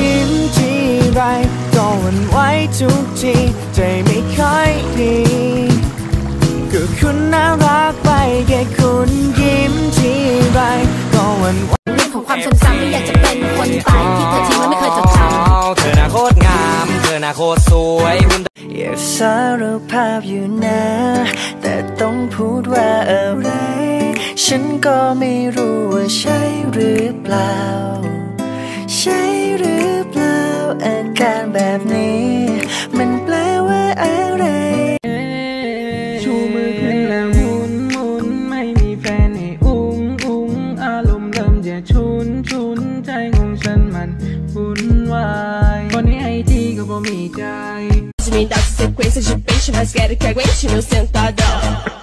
ยิ้มทีไรก็หวั่นไหวทุกทีใจไม่ค่อยดีก็คุณน่ารักไปแค่คุณยิ้มทีไรก็หวั่นไหวเรื่องของความซ้ำๆไม่อยากจะเป็นคนตายที่เธอทิ้งแล้วไม่เคยจดจำเธอหน้าโคตรงามเธอหน้าโคตรสวยอยากสารภาพอยู่นะแต่ต้องพูดว่าอะไรฉันก็ไม่รู้ว่าใช่หรือเปล่าใช่หรือเปล่าอาการแบบนี้มันแปลว่าอะไรชูมือขึ้นแล้วหมุนหมุนไม่มีแฟนให้อุ้งอุ้งอารมณ์เริ่มจะชุนชุนใจของฉันมันวุ่นวายคนนี้ไอทีก็บ่มีใจ Me dá sequência de peixe, mas quero que aguente meu sentadão.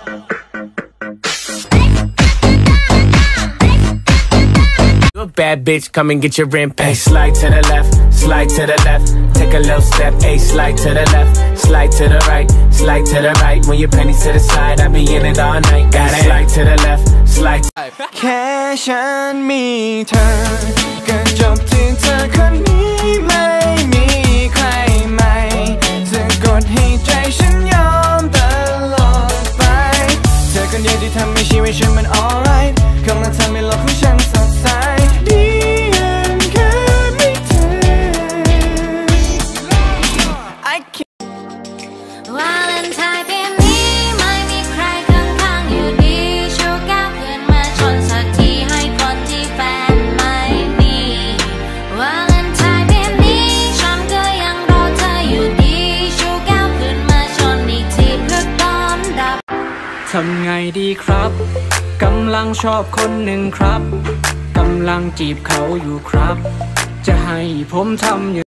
You a bad bitch, come and get your rent paid. Slide to the left, slide to the left. Take a little step, a slide to the left, slide to the right, slide to the right. When your pennies to the side, I be in it all night. Got it. Slide to the left, slide. แค่ฉันมีเธอก็จบที่เธอคนนี้ไม่มีใครใหม่จะกดให้ใจฉันยอมตลอดไปเธอคนเดียวที่ทำให้ชีวิตฉันมัน alright เข้ามาทำให้โลกของฉันสดใสดีอย่างแค่มีเธอ I can't วาเลนไทน์ปีนี้ไม่มีใครข้างๆอยู่ดีชูก้าวขึ้นมาชนสักทีให้คนที่แฟนไม่มีวาเลนไทน์ปีนี้ฉันก็ยังรอเธออยู่ดีชูก้าวขึ้นมาชนอีกทีเพื่อต้อนรับทำไงดีครับกำลังชอบคนหนึ่งครับกำลังจีบเขาอยู่ครับจะให้ผมทำอย่าง